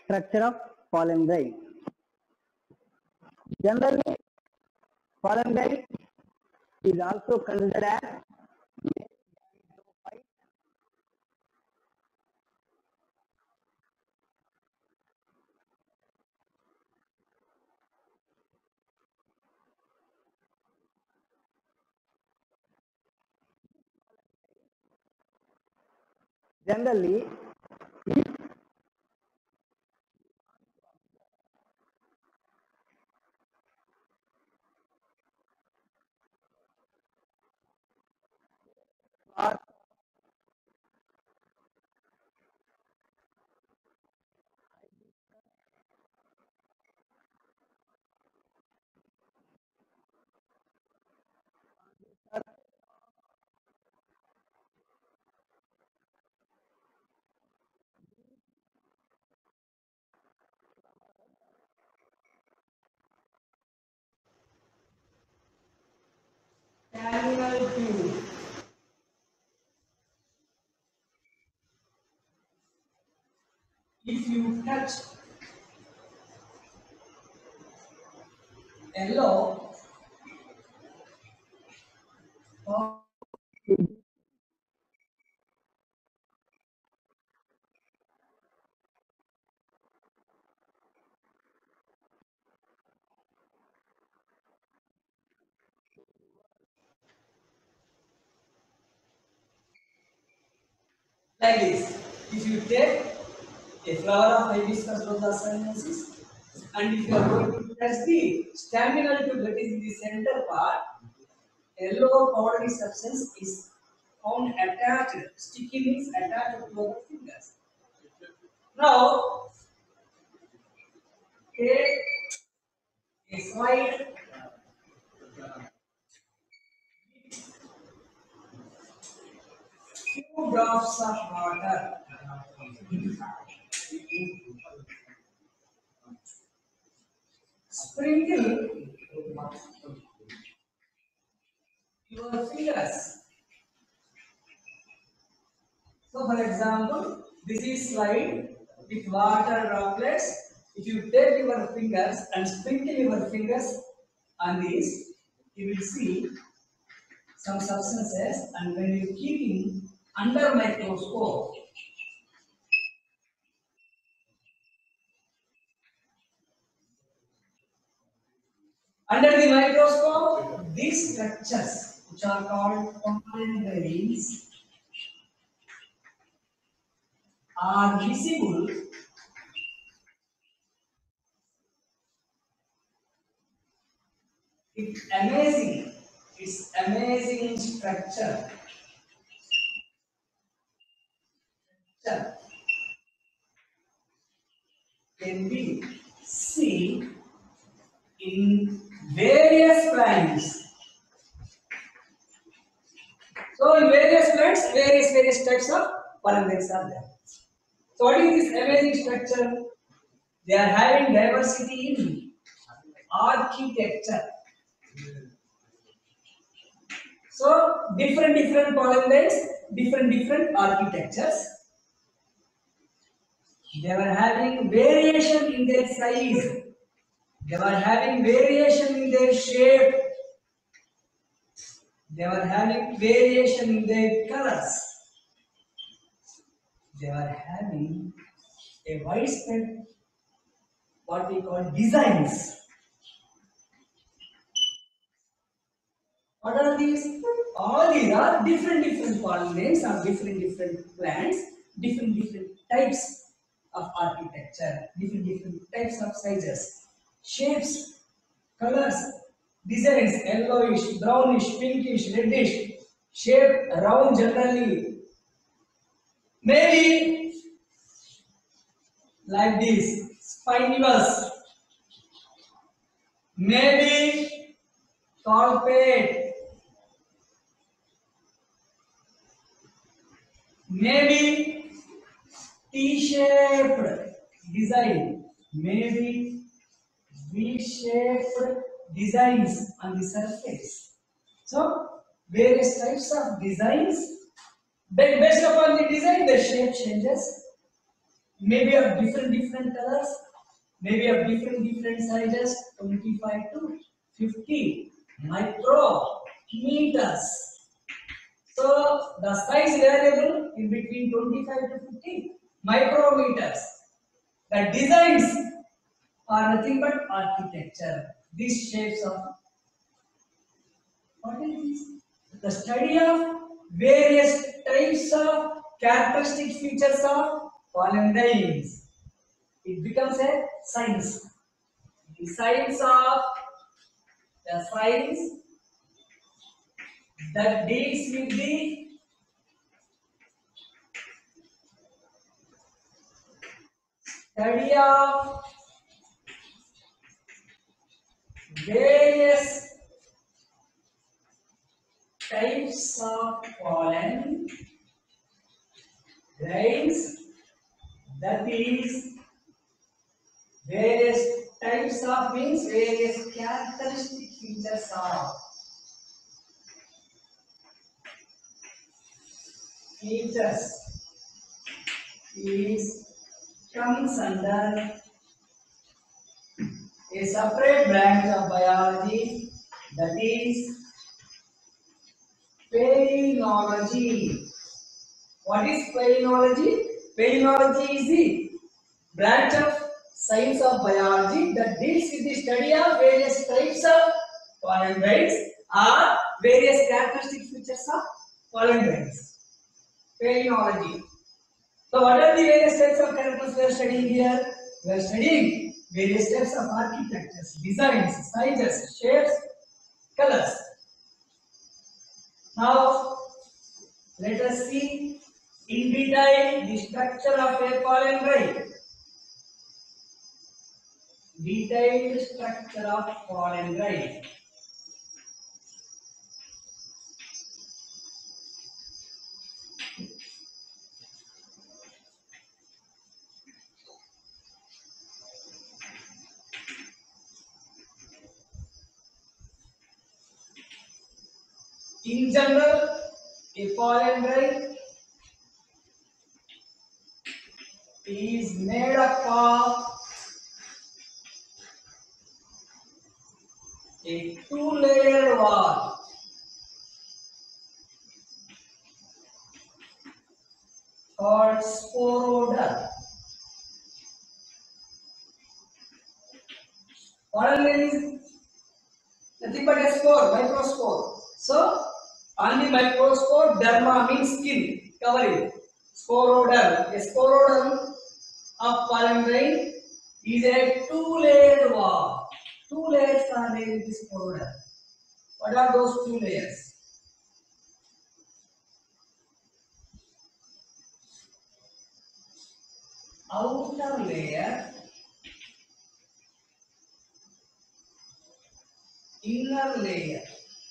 Structure of pollen grain. Generally, pollen grain is also considered as generally terminal tube. If you touch yellow or like this, if you take a flower of hibiscus rosea sinensis and if you are going to touch the staminal tube that is in the center part, yellow powdery substance is found attached, sticky means attached to our fingers. Now, take a slide few drops of water. Sprinkle your fingers. So, for example, this is slide with water droplets. If you take your fingers and sprinkle your fingers on this, you will see some substances, and when you keep in under microscope, under the microscope, these structures, which are called pollen grains, are visible it's amazing structure can be seen in various plants. So in various plants, various types of pollen grains are there. So what is this amazing structure? They are having diversity in architecture. So different pollen grains, different architectures. They were having variation in their size. They were having variation in their shape. They were having variation in their colors. They were having a widespread what we call designs. What are these? All these are different pollen grains of different plants, different types of architecture, different types of sizes, shapes, colors, designs, yellowish, brownish, pinkish, reddish, shape round generally. Maybe like this, spinous, maybe palpate, maybe T-shaped design, maybe V-shaped designs on the surface. So, various types of designs. Based upon the design, the shape changes. maybe of different colors, maybe of different sizes, 25 to 50 micrometers. So the size variable in between 25 to 50 micrometers. The designs are nothing but architecture. These shapes of what is this? The study of various types of characteristic features of pollen grains. It becomes a science. The science that deals with the study of various types of pollen grains, that is various types of means various characteristic features of is comes under a separate branch of biology, that is palynology. What is palynology? Palynology is the branch of science of biology that deals with the study of various types of pollen grains or various characteristic features of pollen grains. Palynology. So what are the various types of characters we are studying here? We are studying various types of architectures, designs, sizes, shapes, colors. Now let us see in detail the structure of a pollen grain. Detailed structure of pollen grain. In general, a pollen grain is made up of a two-layer wall called sporoder. Pollen grain is nothing but a spore, microspore. So, on the microspore, derma means skin, covering. Sporoder. A sporoder of pollen grain is a two-layered wall. Two layers are there in this sporoder. What are those two layers? Outer layer, inner layer.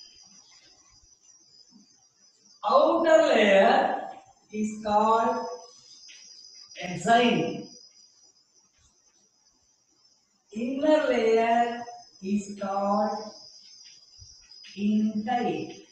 Outer layer is called enzyme. Inner layer is called intake.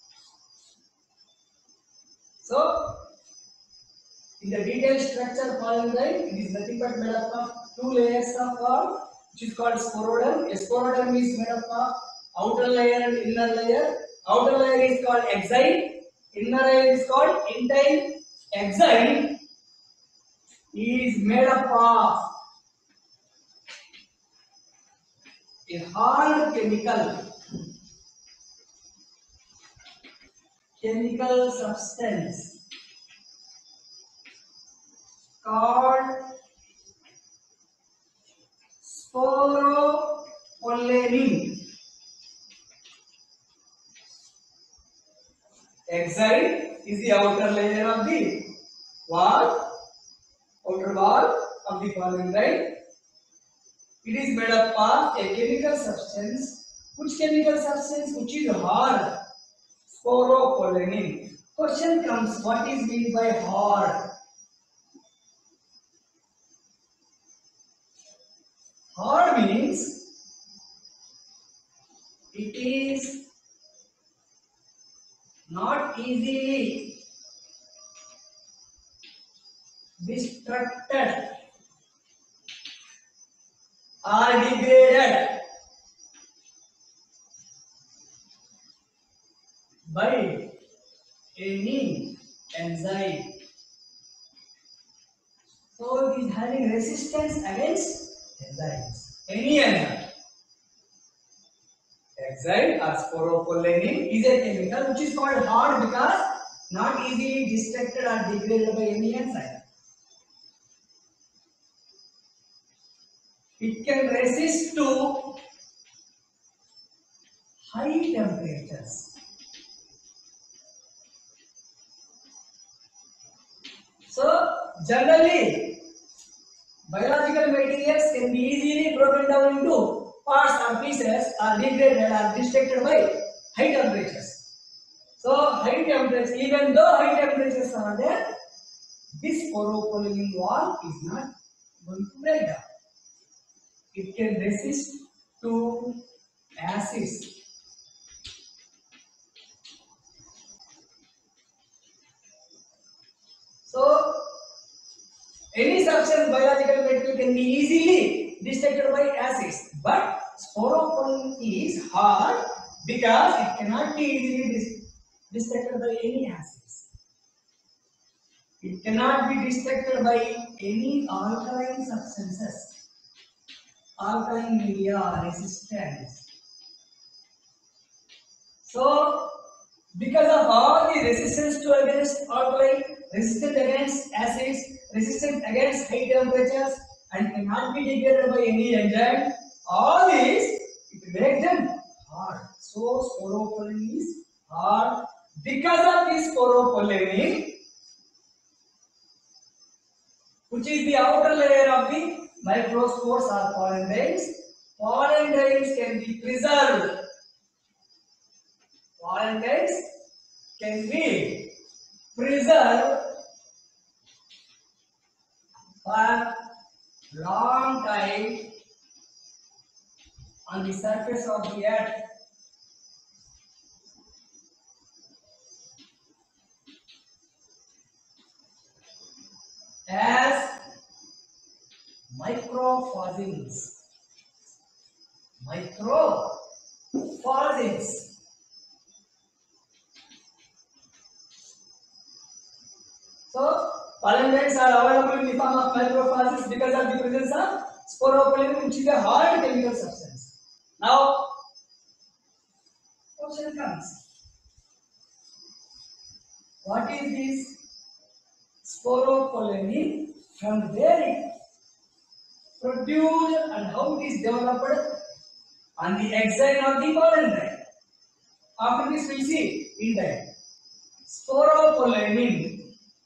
So, in the detailed structure of pollen grain, it is nothing but made up of two layers of wall, which is called sporoderm. A sporoderm is made up of outer layer and inner layer. Outer layer is called exile. Inner layer is called intake. Exile is made up of a hard chemical substance called sporopollenin. Exile is the outer layer of the outer wall of the pollen grain. It is made up of a chemical substance. Which chemical substance? Which is hard. Sporopollenin. Question comes, what is meant by hard? Hard means it is not easily destructed or degraded by any enzyme. So it is having resistance against enzymes. Any enzyme. Enzyme or sporopollenin is a chemical which is called hard because not easily destructed or degraded by any enzyme. It can resist to high temperatures. So generally biological materials can be easily broken down into parts or pieces or degraded or destructed by high temperatures. So high temperatures, even though high temperatures are there, this sporopollenin wall is not going to break down. It can resist to acids. So any substance biological material can be easily destructed by acids, but sporopollenin is hard because it cannot be easily destructed by any acids. It cannot be destructed by any alkaline substances. Alkaline media are resistant. So, because of all the resistance to against alkaline, resistant against acids, resistant against high temperatures, and cannot be degraded by any enzyme, all these it makes them hard. So, sporopollenin is hard. Because of this sporopollenin, which is the outer layer of the microspores or pollen grains. Pollen grains can be preserved. Pollen grains can be preserved for long time on the surface of the earth. As microphosins. Microphosins. So, pollen grains are available in the form of microphosins because of the presence of sporopollenin, which is a hard chemical substance. Now, question comes. What is this sporopollenin? From where it produced and how it is developed on the exile of the pollen grain? After this, we will see in that sporopollenin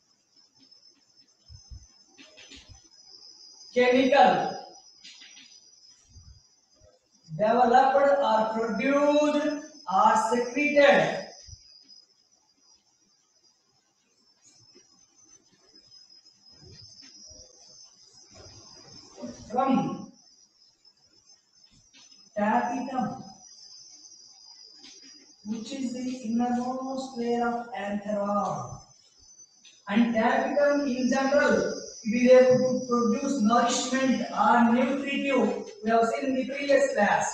chemical developed or produced or secreted from tapetum, which is the innermost layer of anthera. And tapetum in general, it is able to produce nourishment or nutritive. We have seen in the previous class.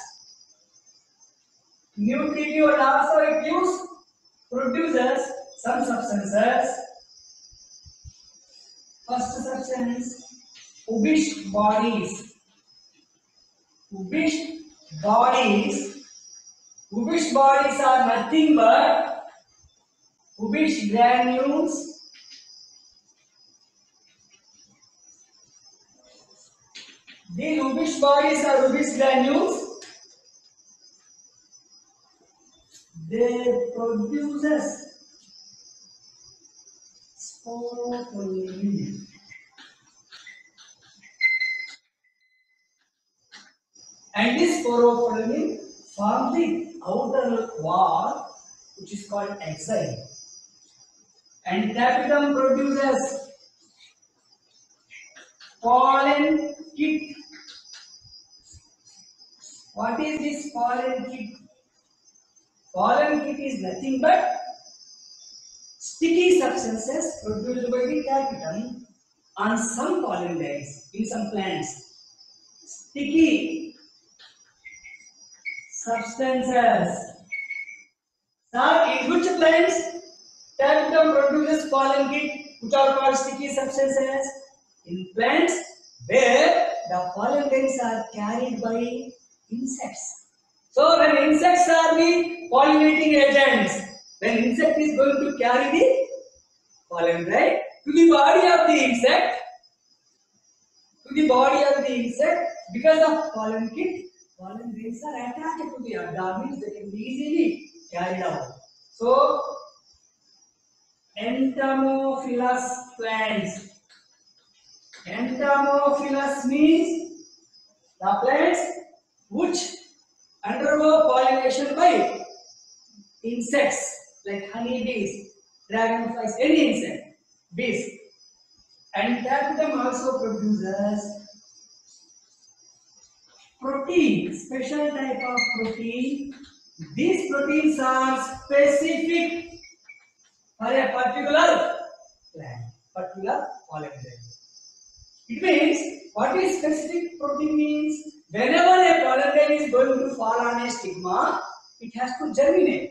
Nutritive and also it produces some substances. First substance, Ubish bodies. Ubish bodies. Ubish bodies are nothing but Ubish granules These Ubish bodies are Ubish granules. They produces sporopollenin. And this sporopollenin forms the outer wall, which is called exile. And tapetum produces pollen kit. What is this pollen kit? Pollen kit is nothing but sticky substances produced by the tapetum, on some pollen grains in some plants. Sticky substances. Sir, in which plants tapetum produces pollen kit, which are called sticky substances? In plants where the pollen grains are carried by insects. So when insects are the pollinating agents, when insect is going to carry the pollen grain to the body of the insect, because of pollen kit, pollen grains are attached to the abdomen, they can be easily carried out. So entomophilous plants. Entomophilous means the plants which undergo pollination by insects like honeybees, dragonflies, any insect, bees. And tapetum also produces protein, special type of protein. These proteins are specific for a particular plant, particular pollen grain. It means, what is specific protein means? Whenever a pollen grain is going to fall on a stigma, it has to germinate.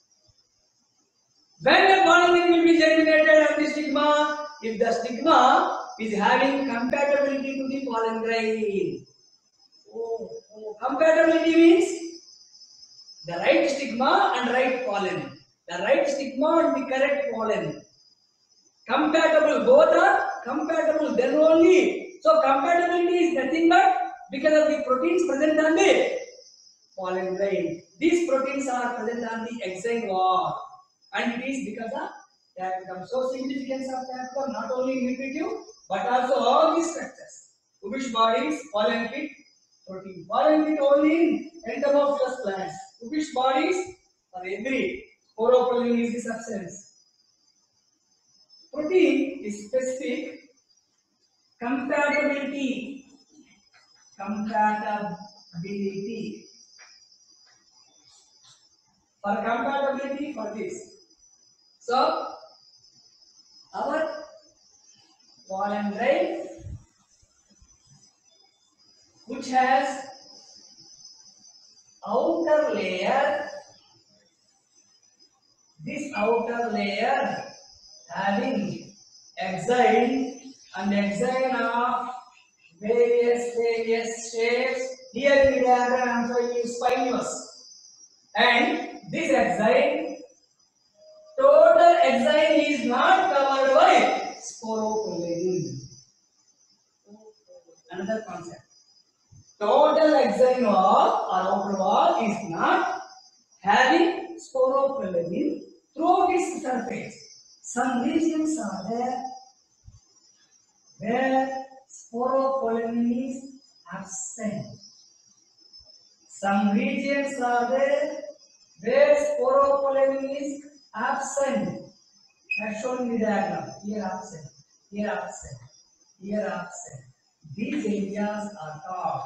When a pollen grain will be germinated on the stigma, if the stigma is having compatibility to the pollen grain. Compatibility means the right stigma and right pollen. The right stigma and the correct pollen. Compatible, both are compatible, then only. So compatibility is nothing but because of the proteins present on the pollen grain. These proteins are present on the exine wall, and it is because of tapetum. So significance of tapetum not only nutritive but also all these structures. Ubish bodies, pollen kit, protein. Pollen kit only in entomophilous plants. Ubish bodies for every sporopollen is the substance. Protein is specific compatibility. For compatibility for this. So our pollen grain which has outer layer, this outer layer having exine and exine of various shapes. Here in the diagram I am showing you spinous, and this exine, total exine is not covered by sporopollen. Another concept. Total exine wall or outer wall is not having sporopollen throughout its surface. Some regions are there where sporopollen is absent. Some regions are there where sporopollen is absent. As shown in the diagram. Here absent, here absent, here absent. These areas are called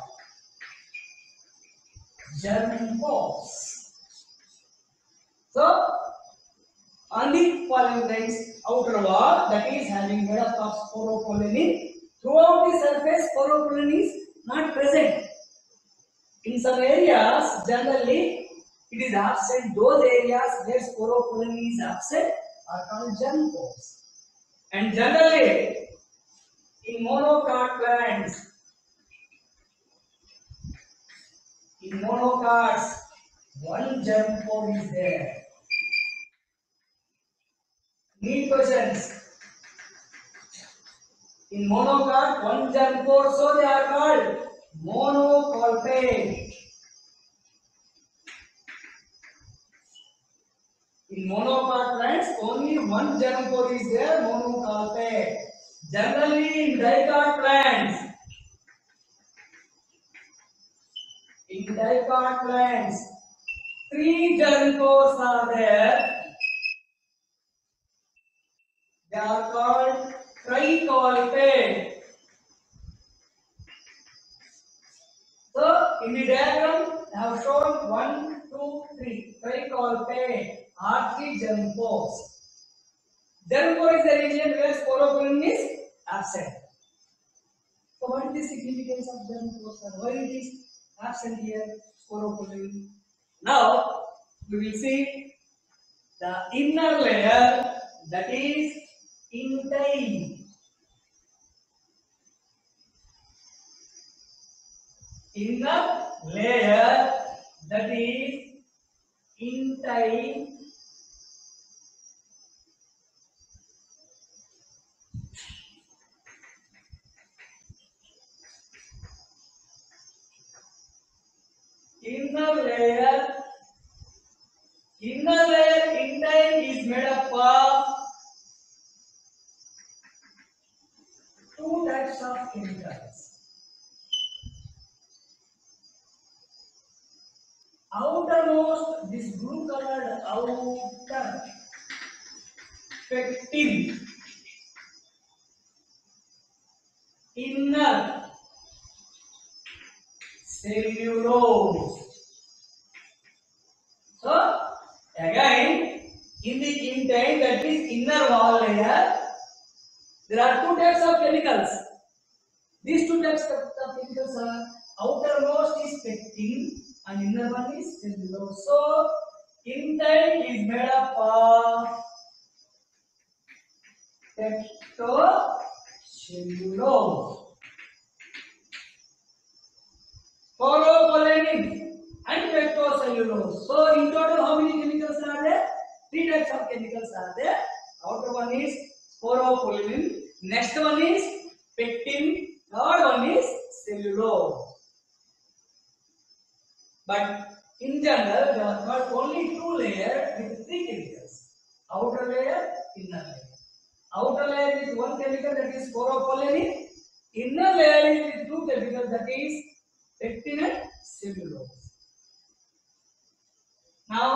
germ pores. So, on the pollen grains outer wall, that is having made up of sporopollen, throughout the surface sporopollen is not present. In some areas, generally it is absent. Those areas where sporopollen is absent are called germ pores. And generally, in monocot plants, in monocots, one germ pore is there. Need questions. In monocot, one germ pore, so they are called monocolpate. In monocot plants, only one germ pore is there, monocolpate. Generally, in dicot plants, three germ pores are there. They are called tricolpate. So, in the diagram, I have shown 1, 2, 3. Tricolpate are three germ pores. Germ pore is the region where sporopollen is absent. So what is the significance of germ pore, sir? Why it is absent here? Sporopollen. Now we will see the inner layer, that is intine. Inner layer, that is intine. Inner layer intine is made up of two types of chemicals. Outermost, this blue colored outer pectin, inner cellulose. So again, in the intine, that is inner wall layer, there are two types of chemicals. These two types of chemicals are, outermost is pectin and inner one is cellulose. So intine is made up of pectocellulose, sporopollen and pectocellulose. So in total, how many chemicals are there? Three types of chemicals are there. Outer one is sporopollen, next one is pectin, third one is cellulose. But in general, there are not only two layers with three chemicals: outer layer, inner layer. Outer layer is one chemical, that is sporopollen. Inner layer is with two chemicals, that is pectin and cellulose. Now,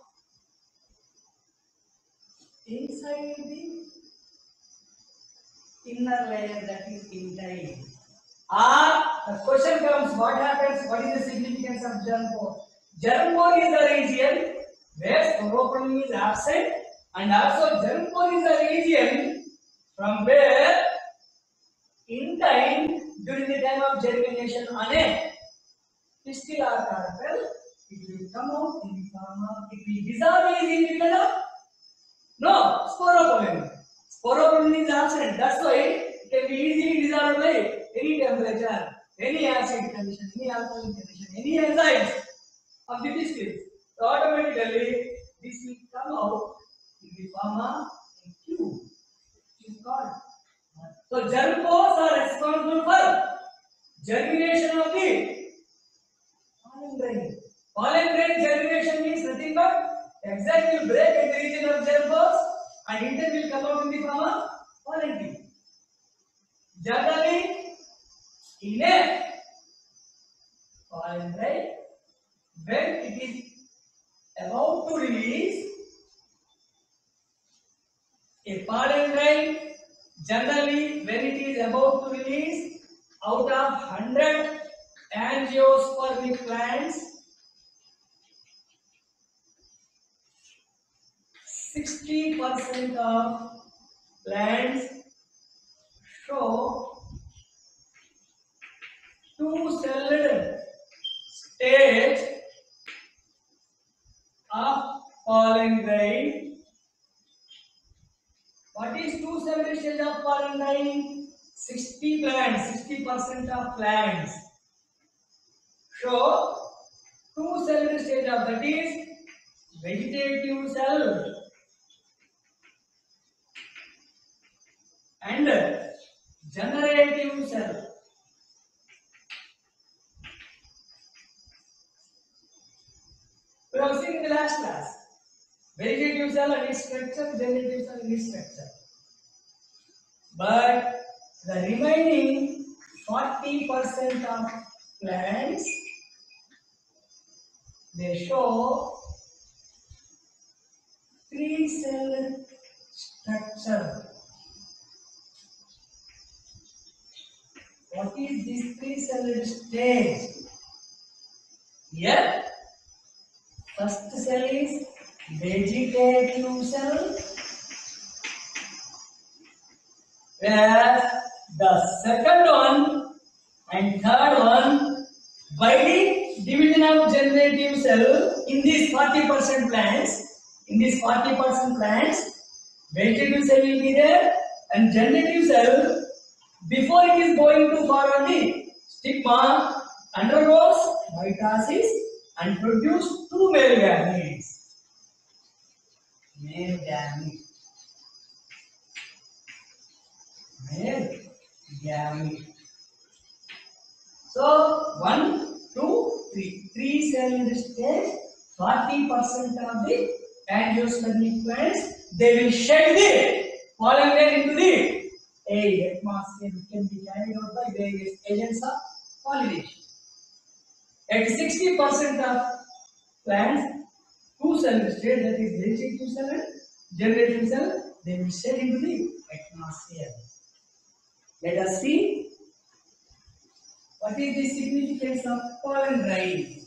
inside the inner layer, that is intine. The question comes: what happens? What is the significance of germ pore? Germ pore is the region where sporopollen is absent, and also germ pore is the region from where intine, during the time of germination on a pistil or carpel, it will come out in the form of, it will dissolve easily because of no sporopollen. Sporopollen is absent. That's why it can be easily dissolved by any temperature, any acid condition, any alkaline condition, any enzymes of the pistil. So automatically this will come out in the form of a tube. It is called. So germ pores are responsible for germination of the pollen grain. Pollen grain germination means nothing but exactly break in the region of germ pores, and intern will come out in the form of pollen tube. Generally, in a pollen grain, when it is about to release, a pollen grain, generally when it is about to release, out of 100 angiospermic plants, 60% of plants show two-celled stage of pollen grain. What is two-celled stage of pollen grain? 60% of plants show two-celled stage of, that is vegetative cell and generative cell. We have seen in the last class vegetative cell and its structure, generative cell and its structure. But the remaining 40% of plants, they show three-celled structure. What is this three-celled stage? Here, first cell is vegetative cell, where the second one And third one, by the division of generative cell in these 40% plants, vegetative cell will be there and generative cell, before it is going to form the stigma, undergoes mitosis and produce two male gametes. Male gamete. So 1, 2, 3. 3 cell stage, 40% of the angiospermic plants, they will shed the pollen grain into the air. Atmosphere can be carried out by various agents of pollination. At 60% of plants, 2 cell stage, that is vegetative cell and generative cell, they will shed into the atmosphere. Let us see what is the significance of pollen drying.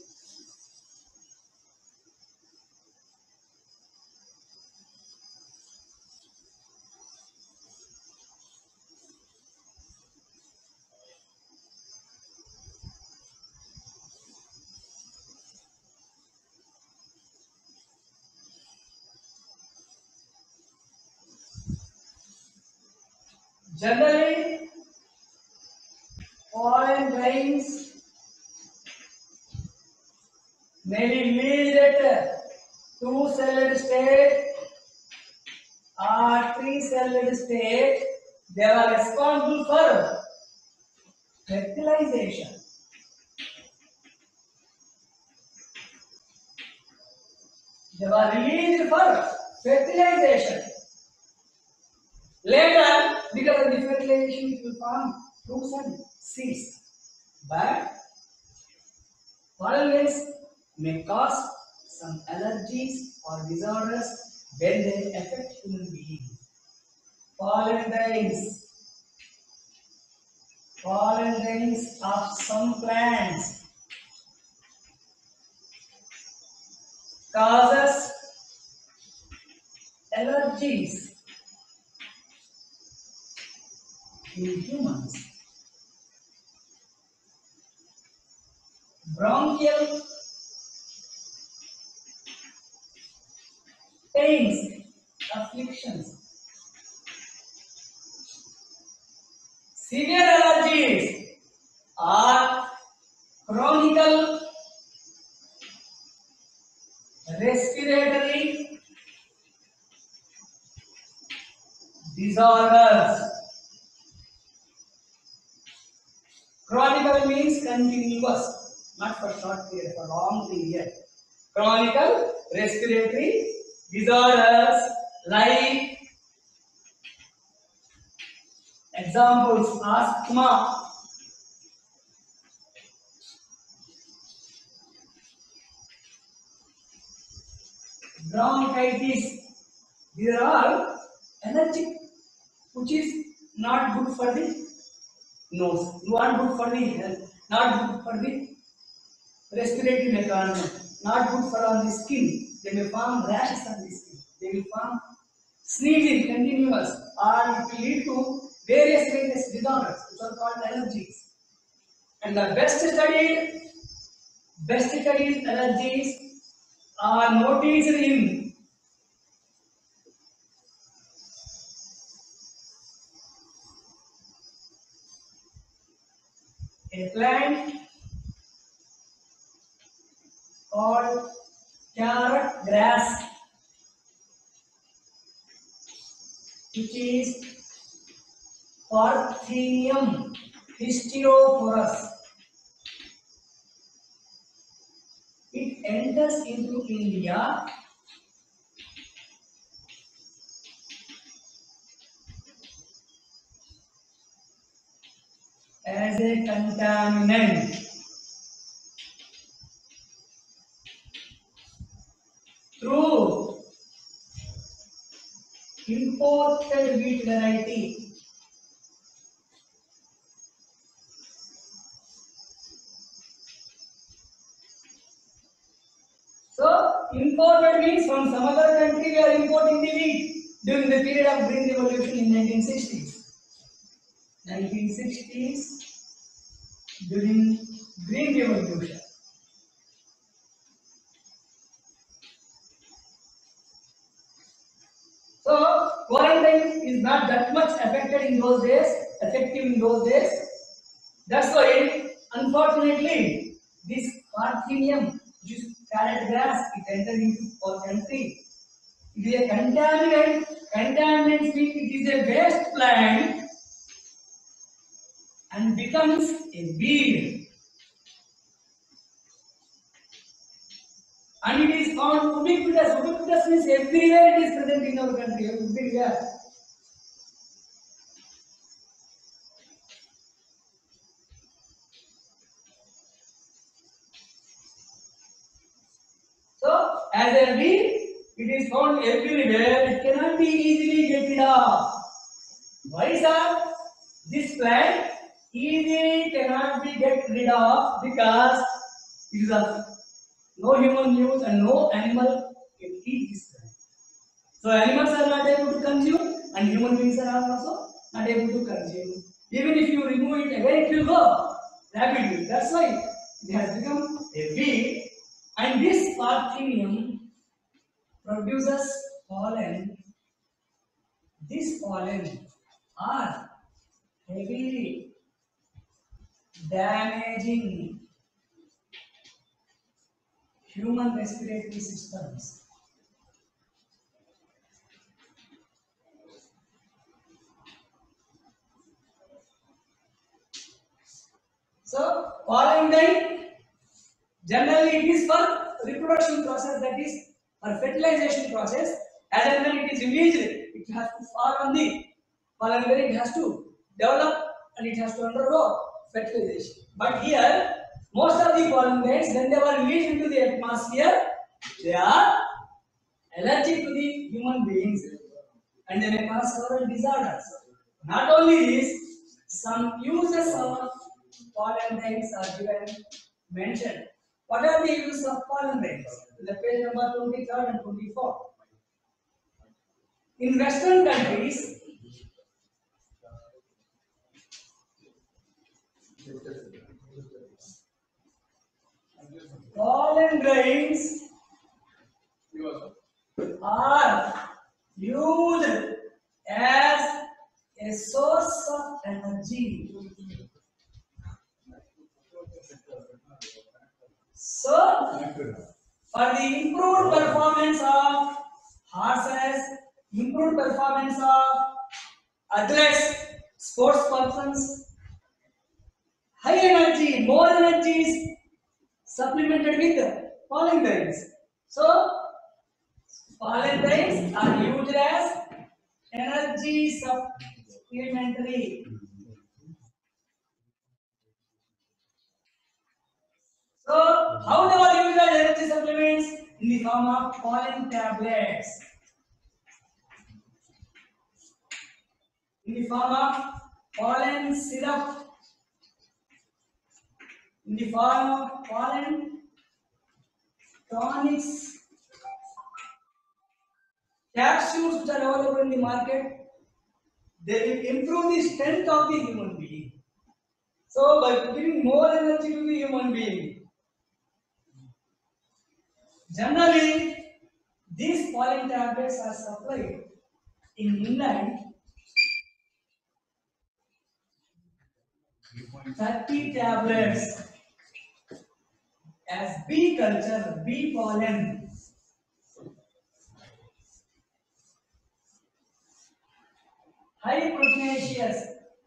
Generally, pollen grains may be released at 2-celled state or 3-celled state. They are responsible for fertilization. They are released for fertilization. Later, because of the fertilization, it will form fruits and seeds. But pollen grains may cause some allergies or disorders when they affect human beings. Pollen grains of some plants causes allergies in humans. Bronchial pains, afflictions, severe allergies or chronic respiratory disorders. Chronic means continuous, not for short period, for long period. Chronic respiratory disorders like examples: asthma, bronchitis. These are all allergic, which is not good for the nose, not good for the health, not good for the respiratory mechanism, not good for on the skin. They may form rashes on the skin. They will form sneezing continuous, or it will lead to various disorders which are called allergies. And the best studied allergies are noticed in a plant called carrot grass, which is Parthenium hysterophorus. It enters into India as a contaminant through imported wheat variety. So, imported means from some other country we are importing the wheat during the period of Green Revolution in 1960s. during Green Revolution. So quarantine is not that much effective in those days. That's why, unfortunately, this Parthenium, which is carrot grass, it entered into our country. It is a contaminant. Contaminant means it is a waste plant and becomes a weed. And it is found ubiquitous. Ubiquitous means everywhere it is present in our country. Everywhere. So, as a weed, it is found everywhere. It cannot be easily get rid of. Why, sir? This plant easily cannot be get rid of because it is of no human use and no animal can eat this plant. So animals are not able to consume and human beings are also not able to consume. Even if you remove it, again it will go rapidly. That's why it has become a weed. And this Parthenium produces pollen. This pollen are heavily damaging human respiratory systems. So pollen dye generally it is for reproduction process, that is for fertilization process. As and when it is released, it has to fall on the pollen grain, it has to develop and it has to undergo fertilization. But here, most of the pollen grains, when they were released into the atmosphere, they are allergic to the human beings and they may cause several disorders. Not only this, some uses of pollen grains are given mentioned. What are the uses of pollen grains? The page number 23 and 24. In Western countries, pollen grains are used as a source of energy. So, for the improved performance of horses, improved performance of athletes, sports persons, high energy, more energy is supplemented with pollen grains. So, pollen grains are used as energy supplementary. So, how they are used as energy supplements? In the form of pollen tablets. In the form of pollen syrup. In the form of pollen tonics. Capsules which are available in the market, they will improve the strength of the human being. So, by giving more energy to the human being, generally, these pollen tablets are supplied in England. 30 tablets as bee culture, bee pollen. High proteinaceous.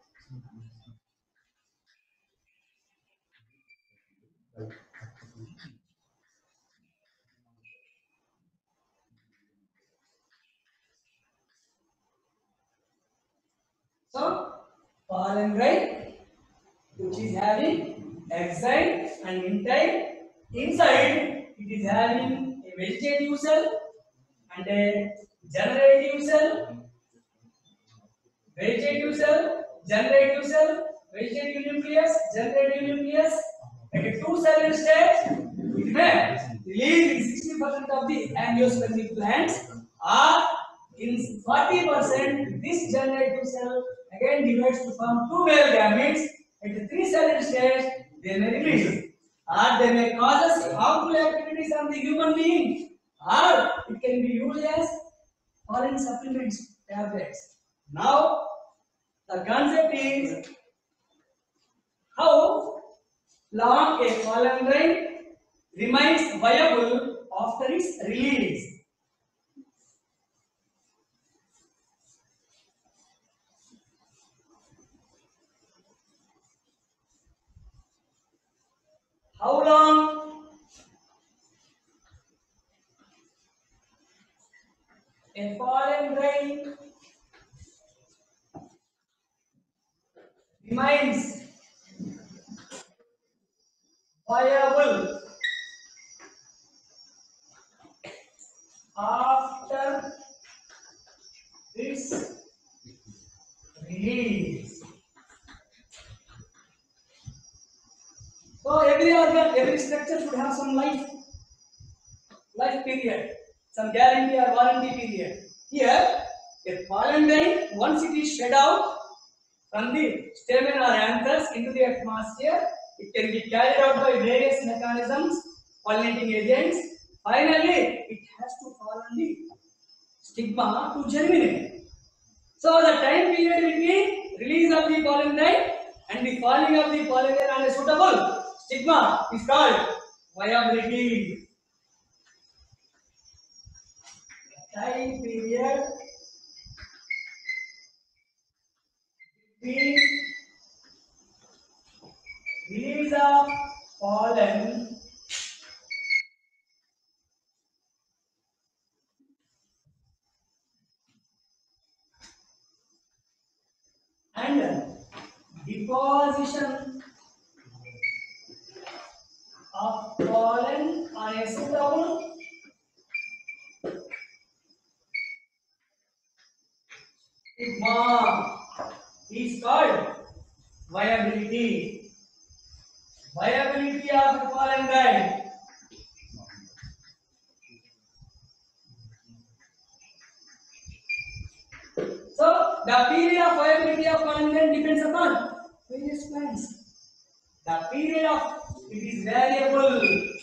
So, pollen grain, which is having exile and intile. Inside, it is having a vegetative cell and a generative cell. Vegetative cell, generative cell, vegetative nucleus, generative nucleus. At a two-celled stage, it may release 60% of the angiospermic glands, or in 40%, this generative cell again divides to form two male gametes. At the three-celled stage, they may release, or they may cause us harmful activities on the human being, or it can be used as pollen supplements, tablets. Now, the concept is how long a pollen grain remains viable after its release. How long a pollen grain remains viable after its release. So every organ, every structure should have some life period, some guarantee or warranty period. Here, a pollen grain, once it is shed out from the stamen or anthers into the atmosphere, it can be carried out by various mechanisms, pollinating agents. Finally, it has to fall on the stigma to germinate. So the time period between release of the pollen grain and the falling of the pollen grain on a suitable stigma is called viability. Time period between release of pollen and deposition of pollen on a suitable stigma is called viability. Viability of the pollen grain. So the period of viability of pollen grain depends upon various plants. The period of it is variable.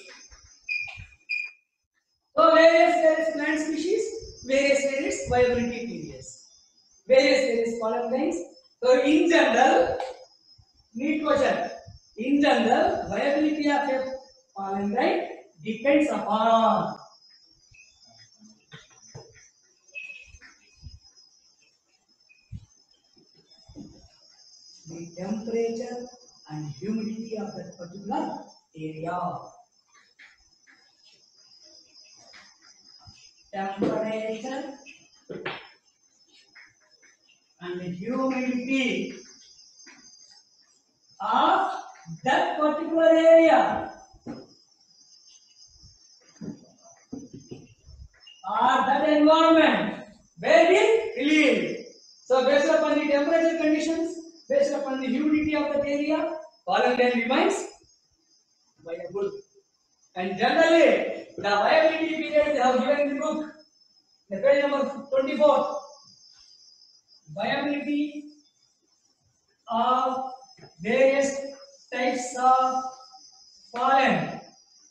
So various plant species, various viability periods, various pollen grains. So in general, neat question. In general, viability of a pollen grain depends upon the temperature and humidity of that particular area. Temperature and humidity of that particular area or that environment where it released. So based upon the temperature conditions, based upon the humidity of that area, pollen grain remains viable. And generally, the viability period they have given in the book, the page number 24. Viability of various types of pollen.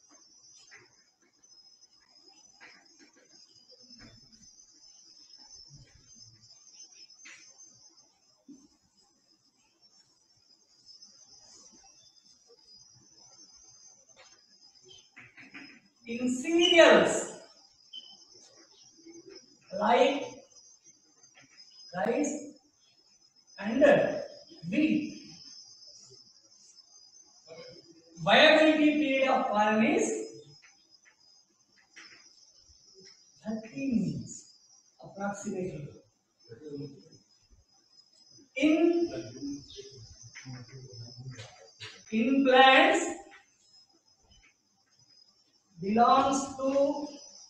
In cereals like rice and wheat, viability period of pollen is 30 minutes approximately. In plants belongs to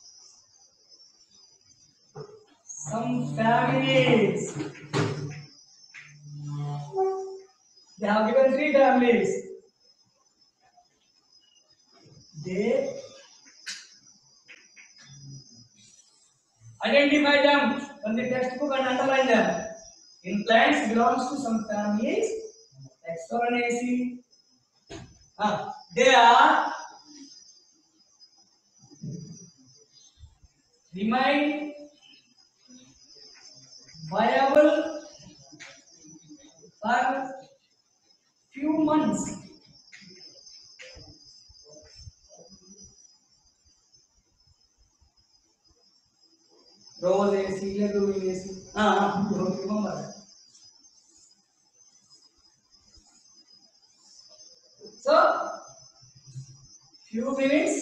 some families. They have given 3 families. They identify them from the textbook and underline them. In plants belongs to some families like Solanaceae, They are remain viable for few months. Rose AC, Lego AC. You don't remember that. So, few minutes,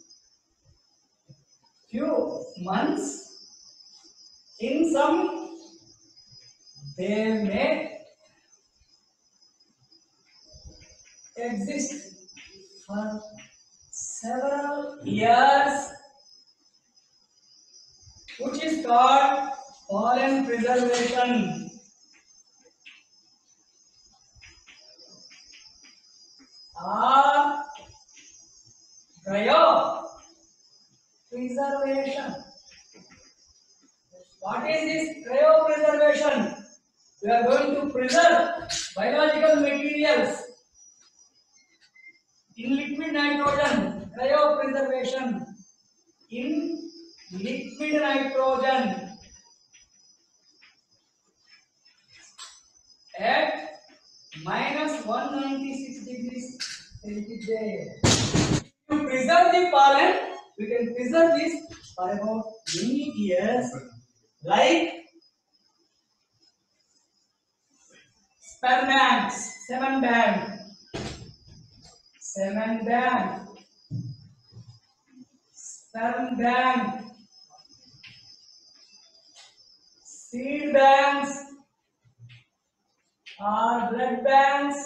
few months, in some, they may exist for several years, which is called pollen preservation. Or cryo preservation. What is this cryopreservation? We are going to preserve biological materials in liquid nitrogen. Cryopreservation in liquid nitrogen at minus 196 degrees centigrade. To preserve the pollen, we can preserve this for about many years, like sperm banks, semen bank, sperm bank, seed banks, or blood banks.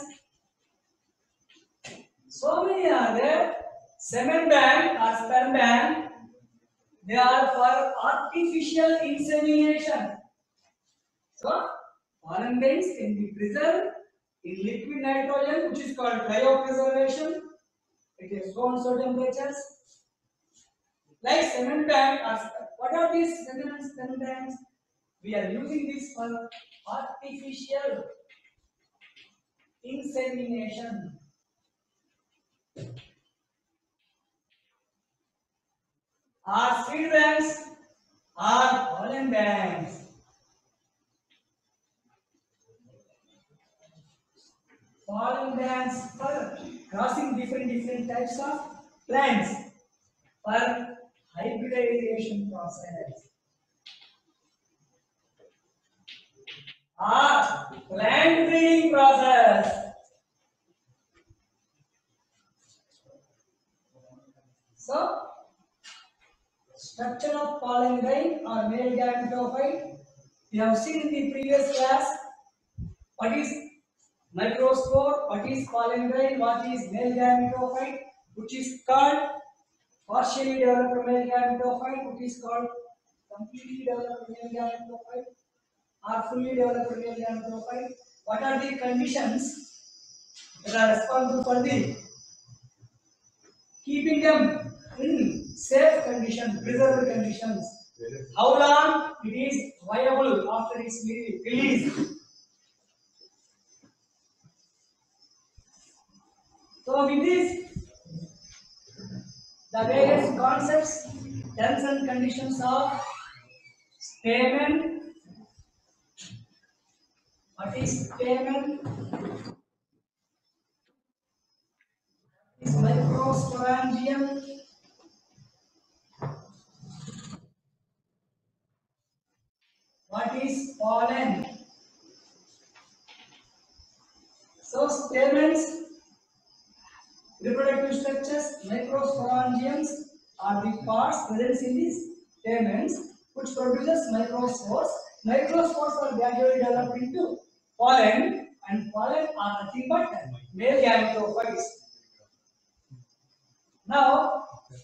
So many are there. Semen bank or sperm bank, they are for artificial insemination. So, pollen grains can be preserved in liquid nitrogen, which is called cryopreservation. It is so and so temperatures. Like semen bank, what are these semen and sperm banks? We are using this for artificial insemination. Our seed banks are pollen banks. Pollen banks for crossing different types of plants for hybridization process. Or plant breeding process. So, structure of pollen grain or male gametophyte. We have seen in the previous class what is microspore, what is pollen grain, what is male gametophyte, which is called partially developed male gametophyte, which is called completely developed male gametophyte, or fully developed male gametophyte. What are the conditions that are responsible for the keeping them in safe condition, preserved conditions? How long it is viable after its release? So with this, the various concepts, terms and conditions of stamen. What is stamen? Is microsporangium. What is pollen? So stamens, reproductive structures, microsporangiums are the parts present in these stamens which produces microspores. Microspores are gradually developed into pollen, and pollen are nothing but male gametophytes. Now,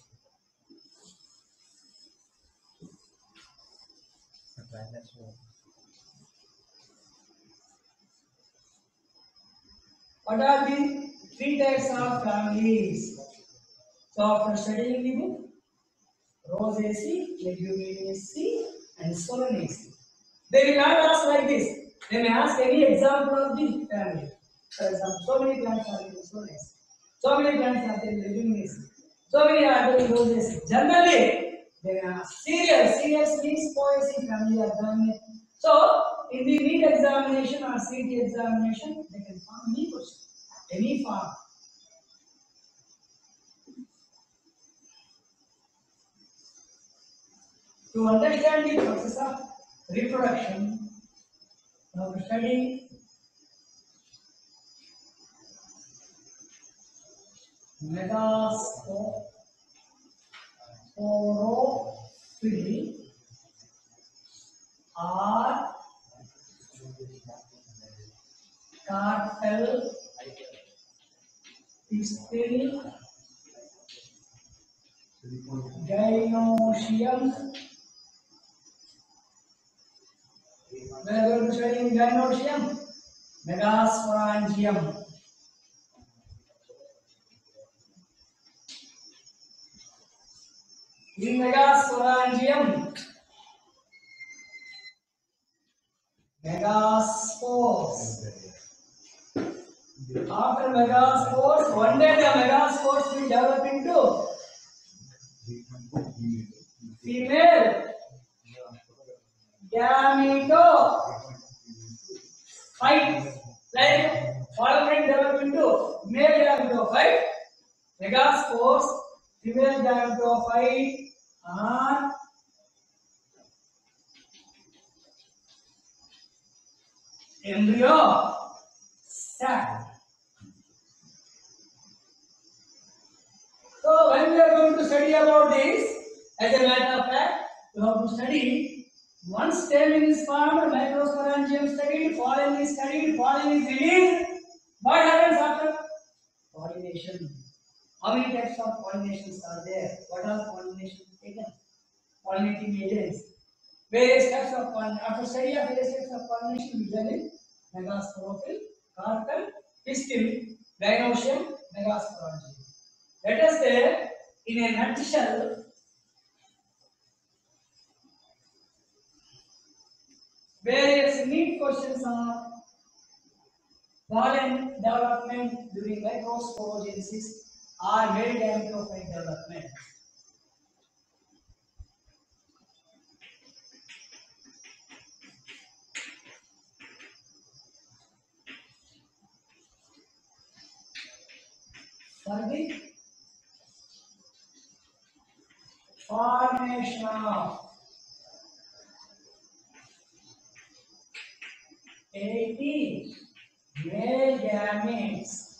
what are the three types of families? So after studying the book, Rosaceae, Leguminaceae, and Solanaceae, they will not ask like this. They may ask any example of the family. For example, so many plants are in Solanaceae. So many plants are there living in this. So many are doing roses. Generally, they are serious. Serious means poison family are done. So, in the NEET examination or CT examination, they can form any question, any form. To understand the process of reproduction, we have to study metasporophyll or carpel pistil gynoecium. We are going to study gynoecium, megasporangium. In megasporangium, megaspores. After megaspores, one day the megaspores will develop into female gametophyte. Like following develop into male gametophyte, megaspores, female gametophyte, and embryo sac. So when we are going to study about this, as a matter of fact, we have to study once stamen is formed, microsporangium studied, pollen is studied, pollen is released. What happens after? Pollination. How many types of pollinations are there? What are pollinations taken? Pollinating agents. Various types of pollination. After study of various types of pollination, we learn megasporophyll, carpel, pistil, gynoecium, megasporangium. Let us say, in a nutshell, various NEET questions are pollen development during microsporogenesis or male gametophyte development. For the formation of 80 male gametes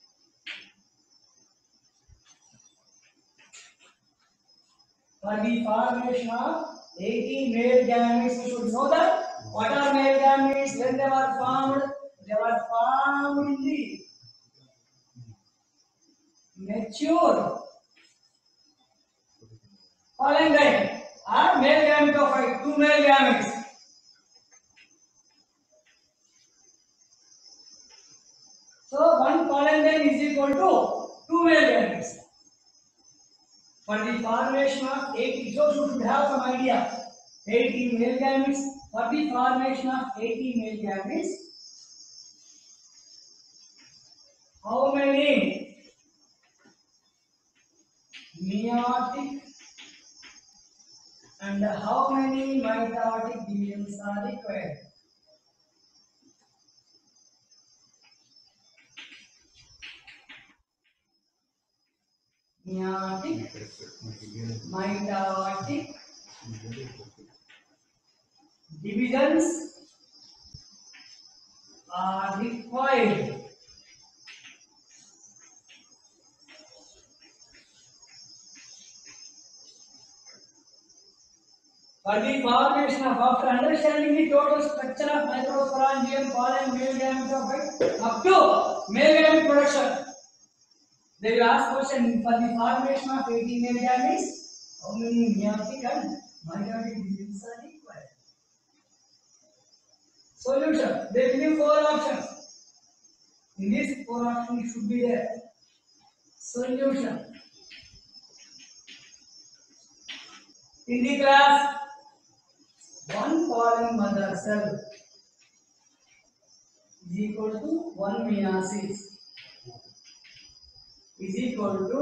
for the formation of 80 male gametes, you should know that. What are male gametes? When they were formed in the mature pollen grain or male gametophyte, two male gametes. So one pollen grain is equal to two male gametes. For the formation of 80, so you should have some idea. 80 male gametes. For the formation of 80 male gametes, how many meiotic and how many mitotic divisions are required? Meiotic, mitotic divisions are required. For the formation of, after understanding the total structure of microsporangium, pollen, male gametophyte, up to male gamete production, they will ask question for the formation of 80 male gametes, how many meiotic and mitotic divisions are required? Solution. They will give 4 options. In this 4 options should be there. Solution. In the class, one pollen mother cell is equal to one meiosis. is equal to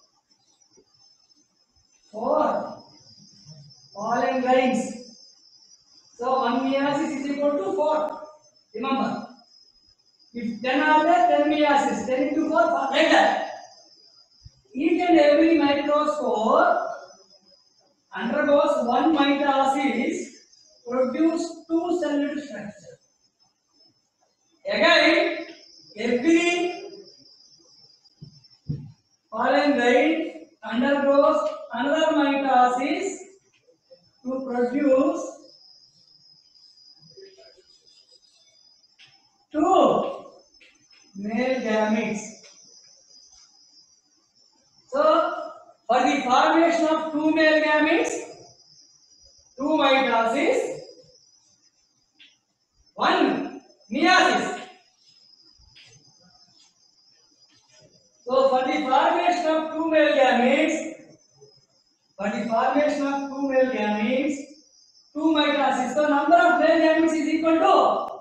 4 pollen grains. So 1 meiosis is equal to 4. Remember, if 10 are there, 10 meiosis, 10 into 4, like that. Each and every microspore undergoes one mitosis, produce two celled structure. Again, every pollen grain undergoes another mitosis to produce two male gametes. So, for the formation of two male gametes, two mitosis, one meiosis. So, for the formation of two male gametes, two mitosis. So, number of male gametes is equal to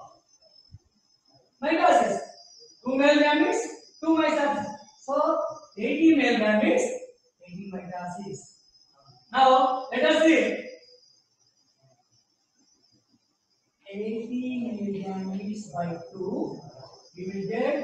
mitosis. Two male gametes, two mitosis. So, 80 male gametes, 80 mitosis. Now, let us see. 80 male gametes by 2, we will get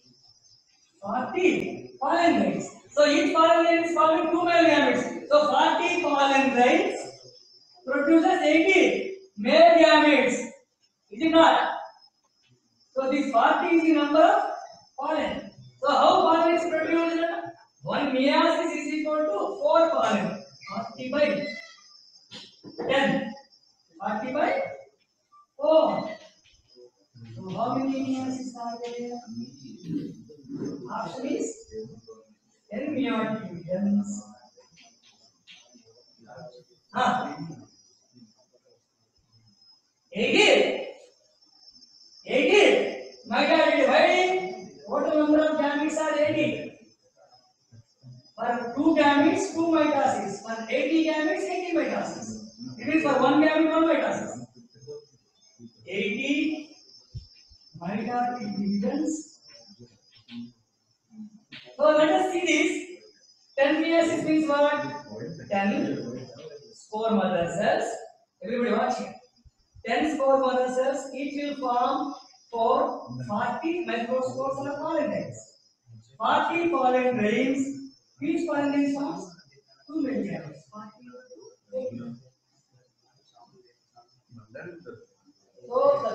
40 pollen grains. So, each pollen grain is forming two male gametes. So, 40 pollen grains produces 80 male gametes. Is it not? So, this 40 is the number of pollen. So, how pollen is produced? One meiosis is equal to 4 pollen. 40 by 10. 40 by 4. So, how many meiosis are there? Option is 10 meiotic divisions. Huh? 80 mitotic dividing total number of gametes are 80. For 2 gametes, 2 mitosis. For 80 gametes, 80 mitosis. It means for 1 gamete, 1 mitosis. 80 mitotic divisions. So let us see this. 10 meiosis means what? 10 spore mother cells. Everybody watching. 10 spore mother cells, each will form 40 microspores or pollen grains. 40 pollen grains, each pollen grain forms 2 male gametes. So the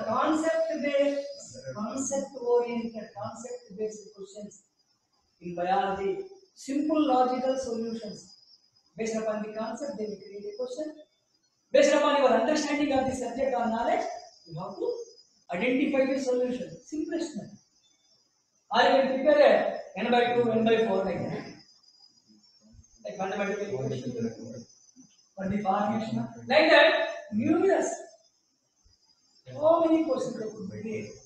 concept-oriented, concept-based questions in biology, simple logical solutions. Based upon the concept, they will create a question. Based upon your understanding of the subject or knowledge, you have to identify the solution. Simplest method. Or you can prepare a n by 2, n by 4 like that. Like mathematical equation. For the formation. Like that, numerous. So many questions they could be.